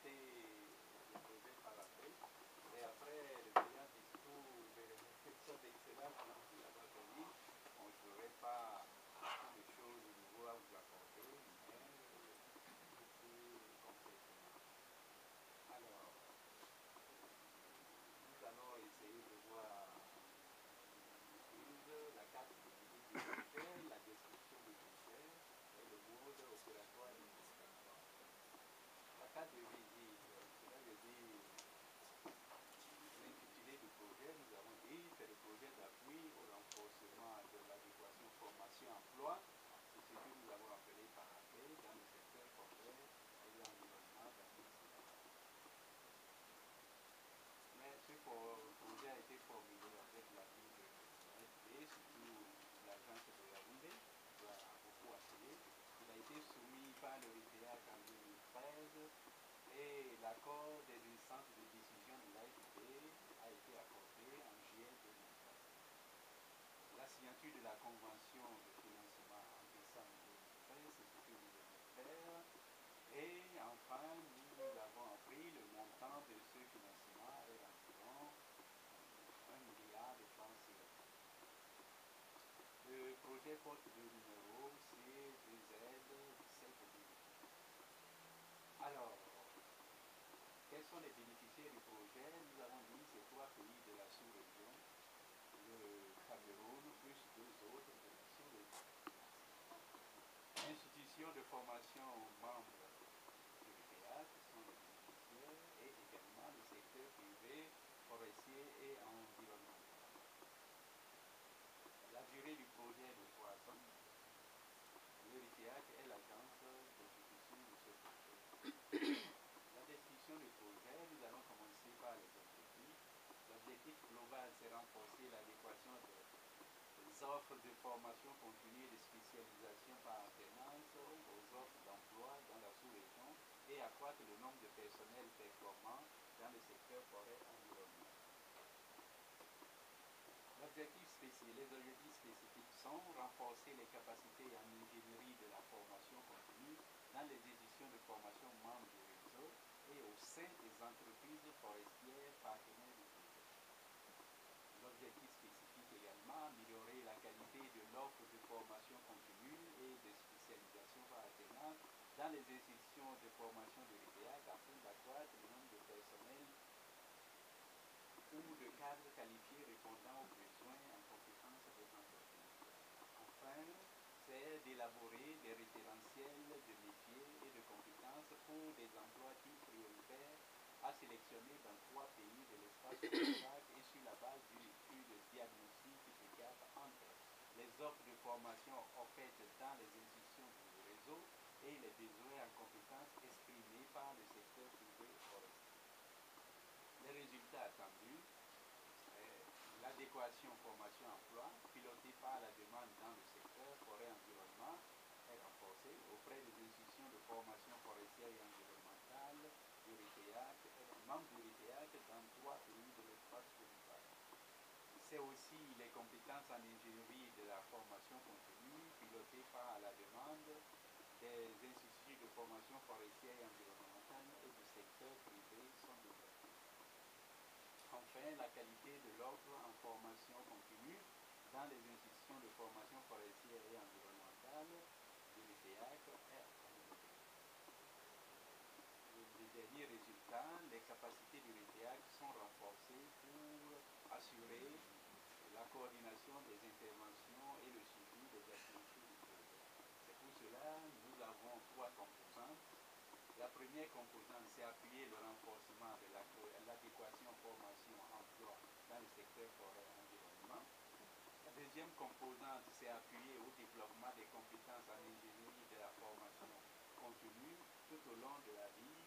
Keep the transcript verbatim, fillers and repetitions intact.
présenté le projet par après. Et après, le brillant discours de réflexion d'excellence qu'on a pu avoir tenu, on ne ferait pas beaucoup de choses de nouveau à vous apporter, mais plus concrètement. Alors, nous allons essayer de voir la carte de visite du projet, la description du projet et le mode opératoire et indicatoire. La carte de visite, cela veut dire l'intitulé du projet, nous avons dit, c'est le projet d'appui au renforcement de l'adéquation formation-emploi, c'est ce que nous avons appelé par après dans le secteur forêt et l'environnement d'administration. Mais ce projet a été formulé avec l'avis de l'A F D, surtout l'agence de Yaoundé, qui a beaucoup appuyé. Il a été soumis par le R I T A C en deux mille treize et l'accord des instances de décision de l'A F D a été accordé en juillet deux mille treize. La signature de la convention de financement en décembre deux mille treize, c'est ce que nous devons faire. Et enfin, nous avons appris le montant de ce financement est d'environ un milliard de francs C F A. Le projet porte deux numéros, C deux Z dix-sept mille. Alors, quels sont les bénéficiaires du projet? Nous avons dit ces trois pays de la sous-région, le Cameroun plus deux autres de la sous-région. Institutions de formation membres du R I T A qui sont les bénéficiaires et également le secteur privé, forestier et environnemental. La durée du projet est de trois ans. Le R I T A C est l'agence d'exécution de ce projet. La description du projet, nous allons commencer par les objectifs. L'objectif global, c'est renforcer l'adéquation des offres de formation continue et de spécialisation par alternance aux offres d'emploi dans la sous-région et accroître le nombre de personnels performants dans le secteur forêt-environnement. L'objectif spécifique, les objectifs spécifiques sont renforcer les capacités en ingénierie de la formation continue dans les éditions de formation membres du réseau et au sein des entreprises forestières partenaires du projet. L'objectif spécifique également, améliorer la qualité de l'offre de formation continue et de spécialisation par alternance dans les institutions de formation de l'I T A C afin d'accroître le nombre de personnel ou de cadres qualifiés répondant aux besoins en compétences des entreprises. Enfin, c'est d'élaborer des référentiels de métiers et de compétences pour des emplois types prioritaires à sélectionner dans trois pays de l'espace ONUSAC et sur la base d'une étude diagnostique immédiate entre les offres de formation offertes dans les institutions du réseau et les besoins en compétences exprimés par le secteur privé forestier. Les résultats attendus, l'adéquation formation-emploi pilotée par la demande dans le secteur forêt-environnement est renforcée auprès des institutions de formation forestière et environnementale du R I T A C et des membres du R I T A C dans trois pays de l'espace ONUSAC. C'est aussi les compétences en ingénierie de la formation continue pilotée par la demande des instituts de formation forestière et environnementale et du secteur privé sont développées. Enfin, la qualité de l'offre en formation continue dans les institutions de formation forestière et environnementale de l'I T A C est améliorée. Les derniers résultats, les capacités de l'I T A C sont renforcées pour assurer la coordination des interventions et le suivi des activités du projet. C'est pour cela que nous avons trois composantes. La première composante, c'est appuyer le renforcement de l'adéquation formation-emploi dans le secteur forêt-environnement. La deuxième composante, c'est appuyer au développement des compétences en ingénierie de la formation continue tout au long de la vie